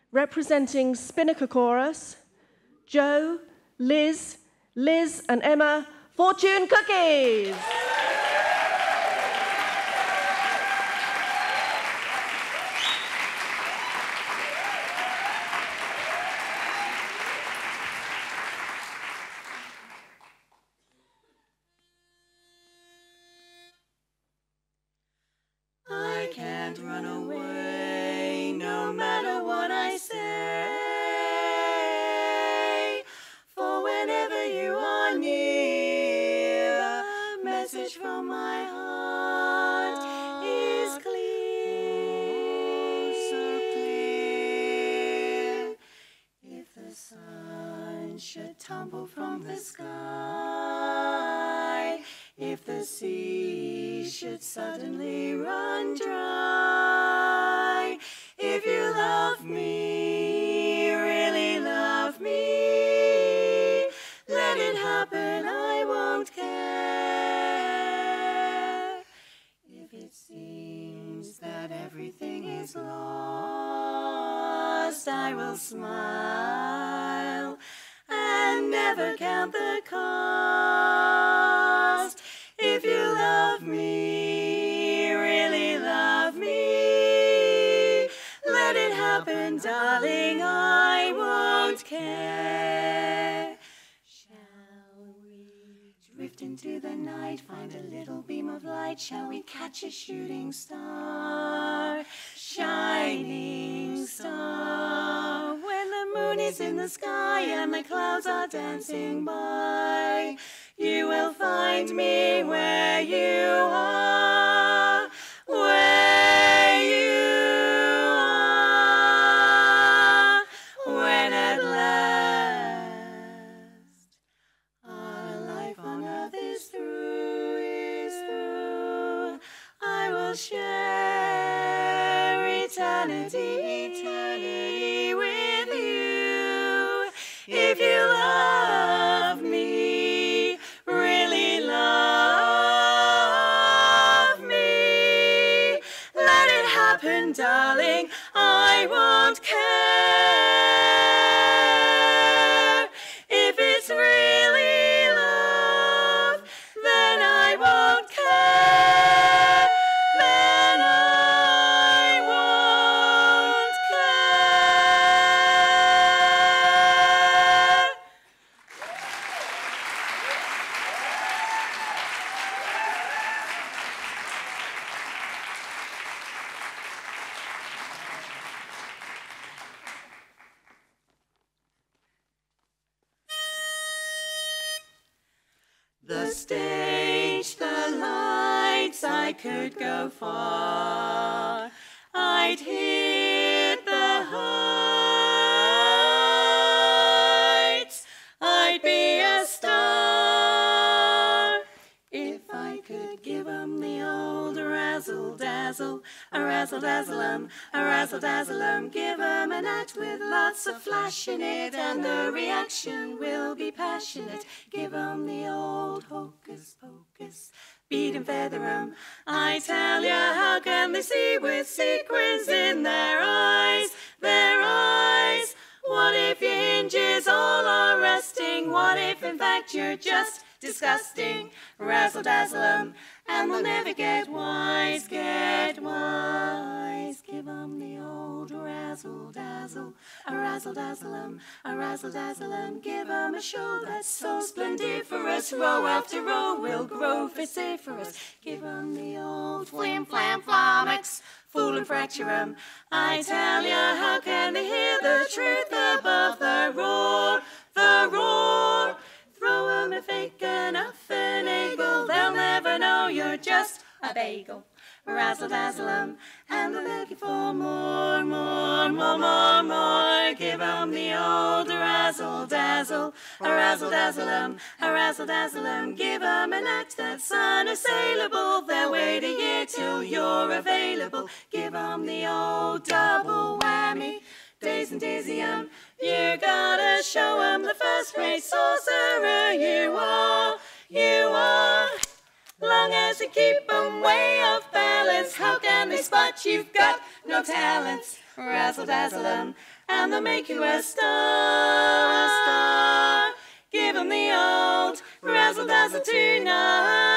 representing Spinnaker Chorus, Joe, Liz, and Emma, Fourtuned Cookies. I can't run away, no matter what I say, for whenever you are near, a message from my heart is clear, so clear. If the sun should tumble from the sky, if the sea should suddenly run dry, if you love me, really love me, let it happen, I won't care. If it seems that everything is lost, I will smile and never count the cost. If you love me, really love me, let it happen, darling, I won't care. Shall we drift into the night, find a little beam of light? Shall we catch a shooting star, shining star? When the moon is in the sky and the clouds are dancing by, you will find me where you are, where you are. When at last our life on earth is through, I will share eternity with you. If you love me, really love me, let it happen, darling, I won't care. If it's really love, then I won't care, then I won't care. The stage, the lights, I could go far. I'd hit the heights. I'd be a star. If I could give 'em the old razzle dazzle, a razzle dazzle a razzle dazzle give 'em an act with lots of flash in it, and the reaction will be passionate. Give 'em the old hocus pocus, beat and feather 'em. I tell ya, how can they see with sequins in their eyes, their eyes? What if your hinges all are resting? What if in fact you're just disgusting? Razzle dazzle 'em, and they'll never get wise, get wise. Give 'em the old razzle dazzle, a razzle dazzle a razzle dazzle give 'em a show that's so splendiferous. Row after row will grow vociferous. Give 'em the old flim flam flummox, fool and fracture 'em. I tell ya, how can they hear the truth above the roar, the roar? Throw 'em a fake and a finagle, they'll never know you're just a bagel. Razzle dazzle 'em, and they're begging for more, more, more, more, more. Give 'em the old razzle dazzle, a razzle dazzle a razzle dazzle give 'em an act that's unassailable. They'll wait a year till you're available. Give 'em the old double whammy, daze and dizzy 'em. You gotta show 'em the first-rate sorcerer you are, you are. Long as you keep 'em way off balance, how can they spot you've got no talents, razzle dazzle 'em, and they'll make you a star. Give 'em the old razzle dazzle tonight.